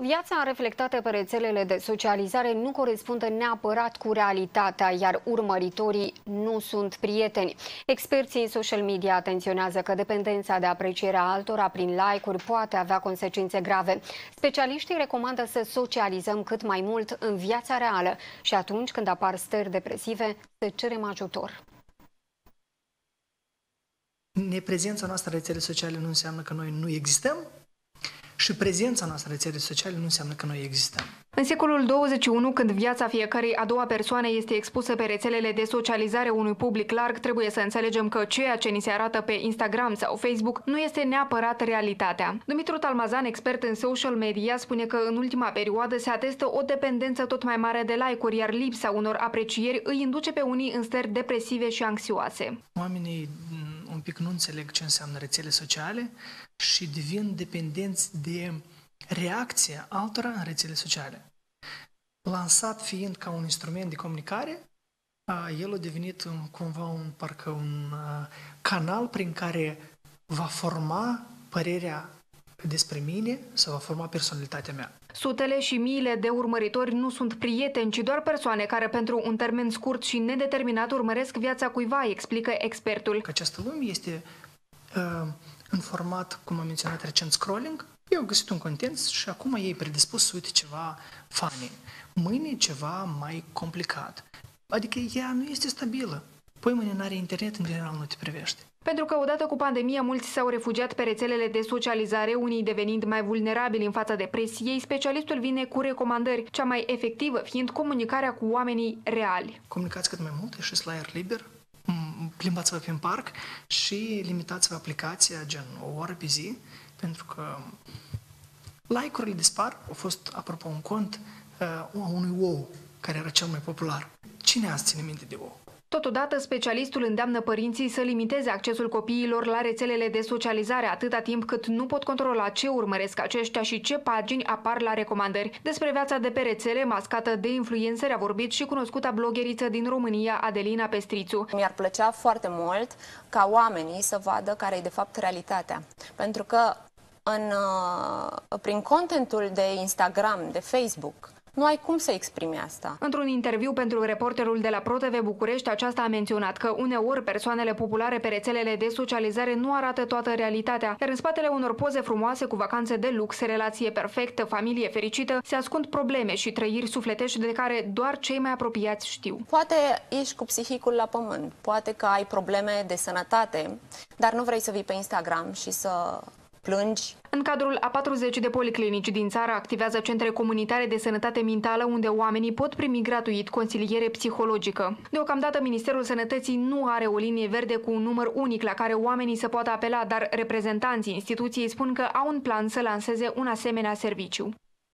Viața reflectată pe rețelele de socializare nu corespunde neapărat cu realitatea, iar urmăritorii nu sunt prieteni. Experții în social media atenționează că dependența de aprecierea altora prin like-uri poate avea consecințe grave. Specialiștii recomandă să socializăm cât mai mult în viața reală și atunci când apar stări depresive, să cerem ajutor. Neprezența noastră în rețele sociale nu înseamnă că noi nu existăm și prezența noastră în rețele sociale nu înseamnă că noi existăm. În secolul 21, când viața fiecărei a doua persoane este expusă pe rețelele de socializare unui public larg, trebuie să înțelegem că ceea ce ni se arată pe Instagram sau Facebook nu este neapărat realitatea. Dumitru Talmazan, expert în social media, spune că în ultima perioadă se atestă o dependență tot mai mare de like-uri, iar lipsa unor aprecieri îi induce pe unii în stări depresive și anxioase. Oamenii un pic nu înțeleg ce înseamnă rețele sociale și devin dependenți de reacția altora în rețele sociale. Lansat fiind ca un instrument de comunicare, el a devenit cumva parcă un canal prin care va forma părerea despre mine sau va forma personalitatea mea. Sutele și miile de urmăritori nu sunt prieteni, ci doar persoane care pentru un termen scurt și nedeterminat urmăresc viața cuiva, explică expertul. Că această lume este în format, cum am menționat recent, scrolling. Eu am găsit un content și acum ei predispus să uite ceva funny. Mâine ceva mai complicat. Adică ea nu este stabilă. Păi mâine n-are internet, în general nu te privește. Pentru că odată cu pandemia, mulți s-au refugiat pe rețelele de socializare, unii devenind mai vulnerabili în fața depresiei, specialistul vine cu recomandări, cea mai efectivă fiind comunicarea cu oamenii reali. Comunicați cât mai mult, ieșiți la aer liber, plimbați-vă prin parc și limitați-vă aplicația gen o oră pe zi, pentru că like-urile dispar. A fost, apropo, un cont a unui ou, care era cel mai popular. Cine azi ține minte de ou? Totodată, specialistul îndeamnă părinții să limiteze accesul copiilor la rețelele de socializare atâta timp cât nu pot controla ce urmăresc aceștia și ce pagini apar la recomandări. Despre viața de pe rețele, mascată de influenceri, a vorbit și cunoscuta blogeriță din România, Adelina Pestrițu. Mi-ar plăcea foarte mult ca oamenii să vadă care e de fapt realitatea. Pentru că prin contentul de Instagram, de Facebook, nu ai cum să exprimi asta. Într-un interviu pentru Reporterul de la ProTV București, aceasta a menționat că uneori persoanele populare pe rețelele de socializare nu arată toată realitatea, iar în spatele unor poze frumoase cu vacanțe de lux, relație perfectă, familie fericită, se ascund probleme și trăiri sufletești de care doar cei mai apropiați știu. Poate ești cu psihicul la pământ, poate că ai probleme de sănătate, dar nu vrei să vii pe Instagram și să plângi. În cadrul a 40 de policlinici din țară activează centre comunitare de sănătate mentală unde oamenii pot primi gratuit consiliere psihologică. Deocamdată Ministerul Sănătății nu are o linie verde cu un număr unic la care oamenii să poată apela, dar reprezentanții instituției spun că au un plan să lanseze un asemenea serviciu.